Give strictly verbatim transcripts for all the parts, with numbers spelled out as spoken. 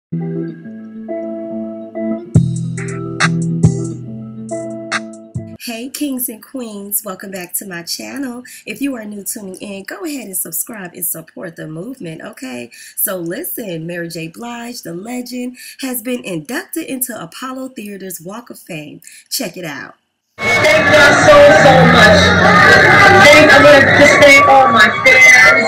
Hey kings and queens, welcome back to my channel. If you are new tuning in, go ahead and subscribe and support the movement, okay? So listen, Mary J. Blige, the legend, has been inducted into Apollo Theater's Walk of Fame. Check it out. Thank y'all so, so much. Thank, I want to just thank all my fans.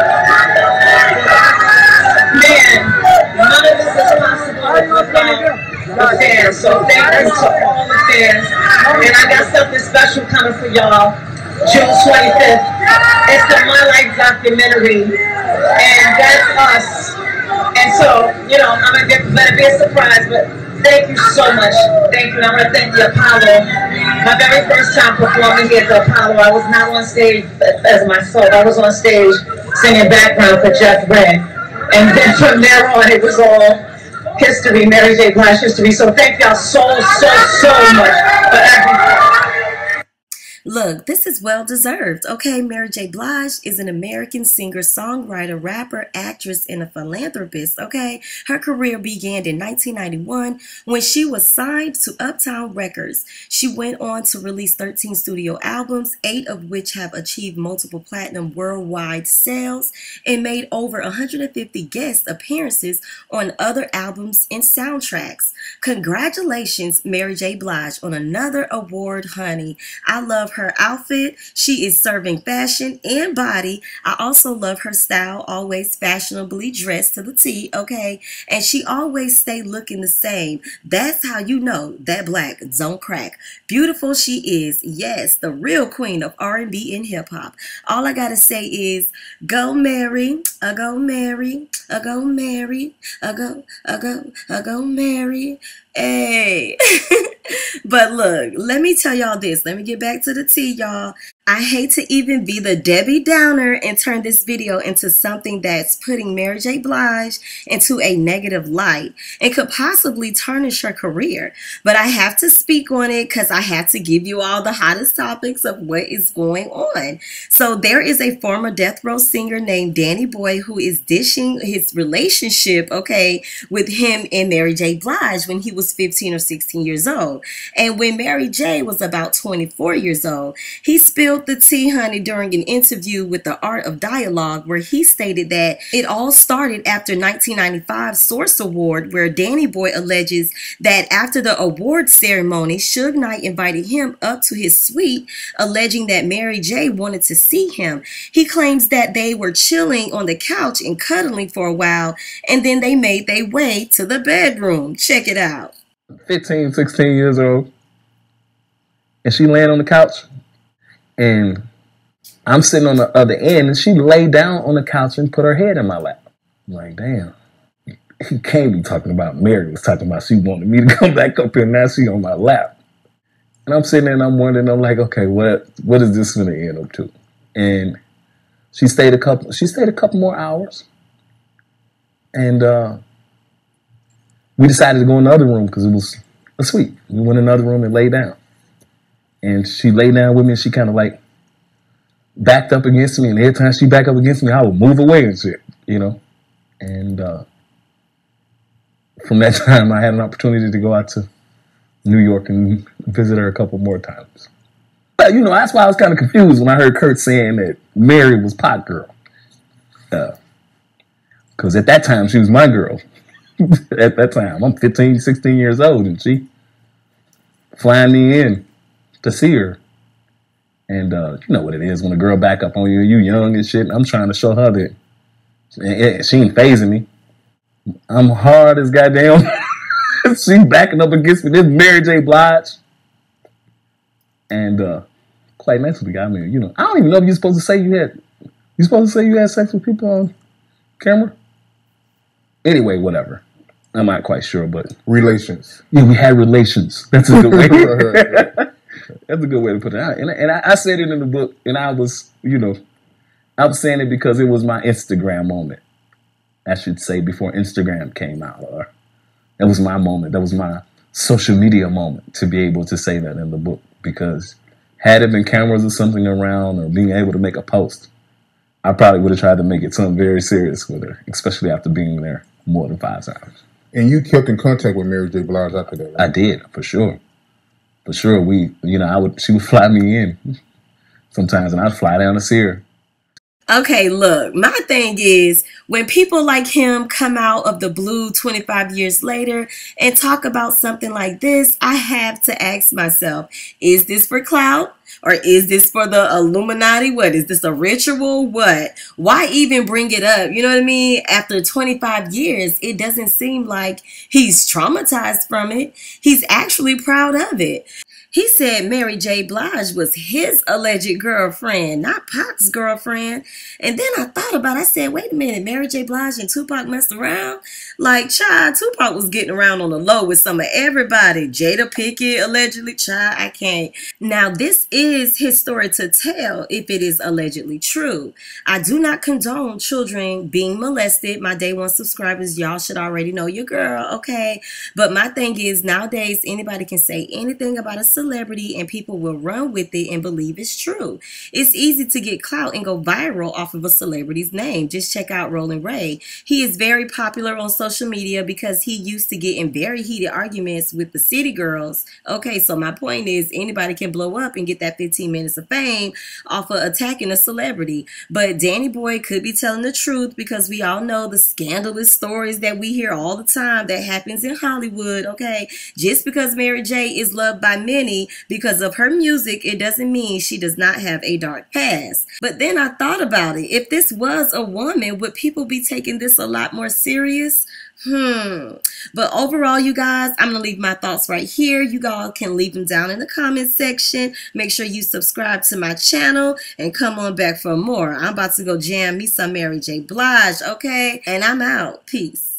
Man, none of this is possible without the fans. So thank you to all the fans. And I got something special coming for y'all, June twenty-fifth. It's the My Life documentary, and that's us. And so, you know, I'm going to let it be a surprise, but thank you so much. Thank you. And I want to thank the Apollo. My very first time performing here at the Apollo, I was not on stage as myself. I was on stage singing background for Jeff Ray. And then from there on, it was all history, Mary J. Blige history. So thank y'all so, so, so much for everything. Look, this is well deserved, okay? Mary J. Blige is an American singer, songwriter, rapper, actress, and a philanthropist, okay? Her career began in nineteen ninety-one when she was signed to Uptown Records. She went on to release thirteen studio albums, eight of which have achieved multiple platinum worldwide sales, and made over one hundred fifty guest appearances on other albums and soundtracks. Congratulations, Mary J. Blige, on another award, honey. I love her outfit. She is serving fashion and body. I also love her style, always fashionably dressed to the T, okay? And she always stay looking the same. That's how you know that black don't crack. Beautiful she is. Yes, the real queen of R and B and hip hop. All I gotta say is go Mary, a go Mary, a go Mary, a go, a go, a go Mary. Hey. But look, let me tell y'all this. Let me get back to the tea, y'all. I hate to even be the Debbie Downer and turn this video into something that's putting Mary J. Blige into a negative light and could possibly tarnish her career. But I have to speak on it because I have to give you all the hottest topics of what is going on. So there is a former death row singer named Danny Boy who is dishing his relationship, okay, with him and Mary J. Blige when he was fifteen or sixteen years old. And when Mary J. was about twenty-four years old, he spilled the tea, honey, during an interview with The Art of Dialogue, where he stated that it all started after nineteen ninety-five Source Award, where Danny Boy alleges that after the award ceremony, Suge Knight invited him up to his suite, alleging that Mary J. wanted to see him. He claims that they were chilling on the couch and cuddling for a while, and then they made their way to the bedroom. Check it out. fifteen, sixteen years old, and she laying on the couch, and I'm sitting on the other end, and she laid down on the couch and put her head in my lap. I'm like, damn, he can't be talking about Mary. Was talking about she wanted me to come back up here, now she on my lap. And I'm sitting there and I'm wondering, I'm like, okay, what what is this going to end up to? And she stayed a couple, she stayed a couple more hours, and uh, we decided to go in the other room because it was a suite. We went in another room and lay down. And she lay down with me, and she kind of like backed up against me. And every time she backed up against me, I would move away and shit, you know. And uh, from that time, I had an opportunity to go out to New York and visit her a couple more times. But, you know, that's why I was kind of confused when I heard Kurt saying that Mary was pot girl. Because uh, at that time, she was my girl. At that time, I'm fifteen, sixteen years old, and she flying me in to see her. And uh, you know what it is when a girl back up on you, you young and shit. I'm trying to show her that and she ain't phasing me. I'm hard as goddamn. She backing up against me. This Mary J. Blige. And uh, quite naturally, I mean, you know, I don't even know if you're supposed to say you had, you supposed to say you had sex with people on camera? Anyway, whatever. I'm not quite sure, but relations. Yeah, we had relations. That's a good way. That's a good way to put it out. And, and I, I said it in the book, and I was, you know, I was saying it because it was my Instagram moment. I should say before Instagram came out, or that was my moment. That was my social media moment to be able to say that in the book. Because had it been cameras or something around, or being able to make a post, I probably would have tried to make it something very serious with her, especially after being there more than five times. And you kept in contact with Mary J. Blige after that, right? I did, for sure. For sure. We, you know, I would, she would fly me in sometimes, and I'd fly down to see her. Okay, look, my thing is when people like him come out of the blue twenty-five years later and talk about something like this, I have to ask myself, is this for clout? Or is this for the Illuminati? What is this, a ritual? What? Why even bring it up? You know what I mean? After twenty-five years, it doesn't seem like he's traumatized from it. He's actually proud of it. He said Mary J. Blige was his alleged girlfriend, not Pac's girlfriend. And then I thought about it. I said, wait a minute, Mary J. Blige and Tupac messed around? Like, child, Tupac was getting around on the low with some of everybody. Jada Pinkett, allegedly, child, I can't. Now, this is his story to tell if it is allegedly true. I do not condone children being molested. My day one subscribers, y'all should already know your girl, okay? But my thing is, nowadays, anybody can say anything about a celebrity and people will run with it and believe it's true. It's easy to get clout and go viral off of a celebrity's name. Just check out Rolling Ray. He is very popular on social media because he used to get in very heated arguments with the city girls. Okay, so my point is anybody can blow up and get that fifteen minutes of fame off of attacking a celebrity. But Danny Boy could be telling the truth because we all know the scandalous stories that we hear all the time that happens in Hollywood, okay? Just because Mary J is loved by many because of her music, it doesn't mean she does not have a dark past. But then I thought about it. If this was a woman, would people be taking this a lot more serious? Hmm. But overall, you guys, I'm going to leave my thoughts right here. You all can leave them down in the comment section. Make sure you subscribe to my channel and come on back for more. I'm about to go jam me some Mary J. Blige, okay? And I'm out. Peace.